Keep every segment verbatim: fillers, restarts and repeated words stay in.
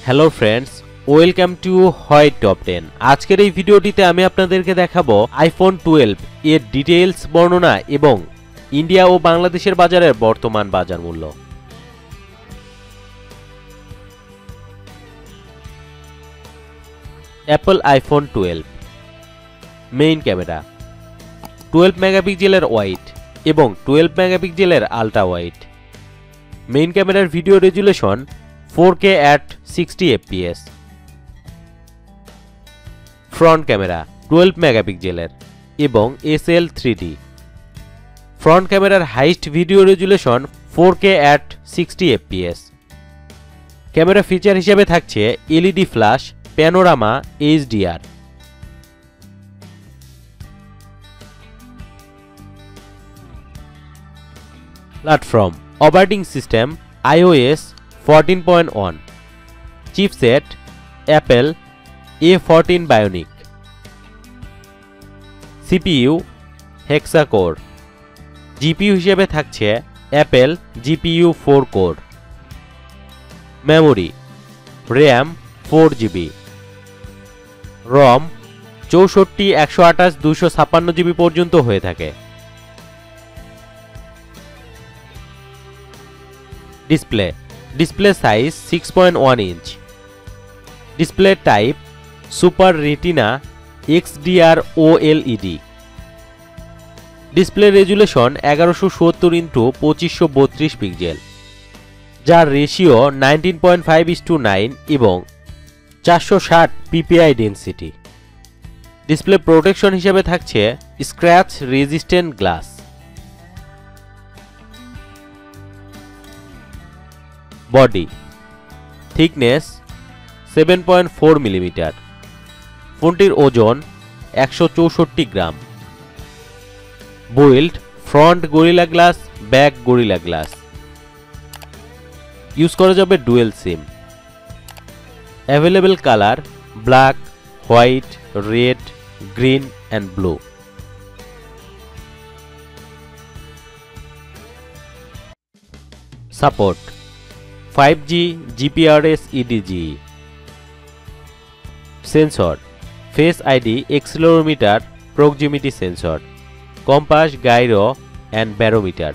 Hello friends, welcome to হয় top ten. আজকের এই ভিডিওটিতে আমি আপনাদেরকে দেখাবো আইফোন টুয়েলভ এর ডিটেইলস বর্ণনা এবং ইন্ডিয়া ও বাংলাদেশের বাজারের বর্তমান বাজার মূল্য। Apple iPhone twelve main camera twelve মেগাপিক্সেলের ওয়াইড এবং টুয়েলভ মেগাপিক্সেলের আলট্রা ওয়াইড। মেইন ক্যামেরার video resolution four K at sixty FPS. Front camera twelve মেগাপিক্সেলের এবং S L three D. Front ক্যামেরার highest video resolution four K at sixty FPS. Camera feature হিসেবে থাকছে LED flash, panorama, HDR. Platform operating system iOS fourteen point one. Chipset Apple A fourteen Bionic. CPU hexa core. GPU হিসেবে থাকছে Apple GPU four core. Memory RAM four GB. ROM চৌষট্টি, একশো আঠাশ, দুশো ছাপ্পান্ন GB পর্যন্ত হয়ে থাকে। Display display size six point one inch. Display type super retina XDR OLED. Display resolution এগারোশো সত্তর ইন্টু পঁচিশশো বত্রিশ পিক্সেল, যার ratio nineteen point five is to nine এবং চারশো ষাট পিপিআই ডেন্সিটি। ডিসপ্লে প্রোটেকশন হিসেবে থাকছে scratch resistant glass. Body thickness seven point four millimetre. ফোনটির ওজন একশো চৌষট্টি গ্রাম। Build front Gorilla glass, back Gorilla glass. Use করা যাবে dual SIM. Available colour black, white, red, green and blue. Support five G, GPRS, EDGE. Sensor face ID, accelerometer, proximity sensor, compass, gyro and barometer.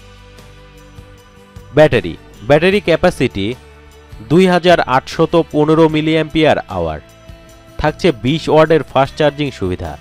Battery battery capacity দুই হাজার আটশত পনেরো milliampere hour. থাকছে বিশ ওয়াটের fast charging সুবিধা।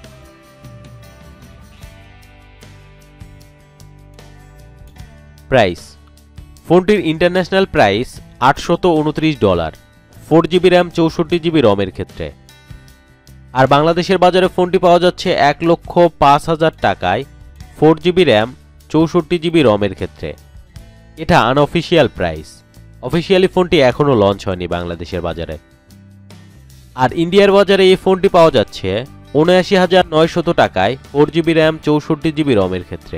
Price ফোনটির international price আটশত উনত্রিশ ডলার, ফোর জিবি র্যাম, চৌষট্টি জিবি রমের ক্ষেত্রে। আর বাংলাদেশের বাজারে ফোনটি পাওয়া যাচ্ছে এক লক্ষ পাঁচ হাজার টাকায়, ফোর জিবি র্যাম, চৌষট্টি জিবি রমের ক্ষেত্রে। এটা আনঅফিসিয়াল প্রাইস। অফিসিয়ালি ফোনটি এখনও লঞ্চ হয়নি বাংলাদেশের বাজারে। আর ইন্ডিয়ার বাজারে এই ফোনটি পাওয়া যাচ্ছে উনআশি হাজার নয়শত টাকায়, ফোর জিবি র্যাম, চৌষট্টি জিবি রমের ক্ষেত্রে,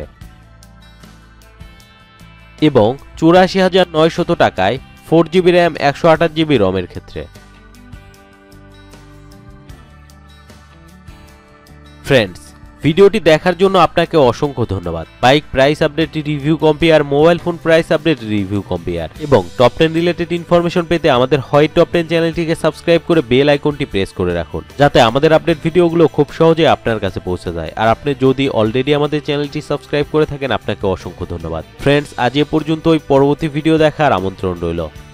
এবং চুরাশি হাজার নয়শত টাকায় ফোর জিবি র্যাম, একশো আঠাশ জিবি রমের ক্ষেত্রে। ফ্রেন্ডস, ভিডিওটি দেখার জন্য আপনাকে অসংখ্য ধন্যবাদ। Bike price update review compare, mobile phone price update review compare এবং টপ টেন রিলেটেড ইনফরমেশন পেতে আমাদের হয় টপ টেন চ্যানেলটিকে সাবস্ক্রাইব করে বেল আইকনটি প্রেস করে রাখুন, যাতে আমাদের আপডেট ভিডিওগুলো খুব সহজে আপনার কাছে পৌঁছে যায়। আর আপনি যদি অলরেডি আমাদের চ্যানেলটি সাবস্ক্রাইব করে থাকেন, আপনাকে অসংখ্য ধন্যবাদ। ফ্রেন্ডস, আজ এ পর্যন্তই। পরবর্তী ভিডিও দেখার আমন্ত্রণ রইল।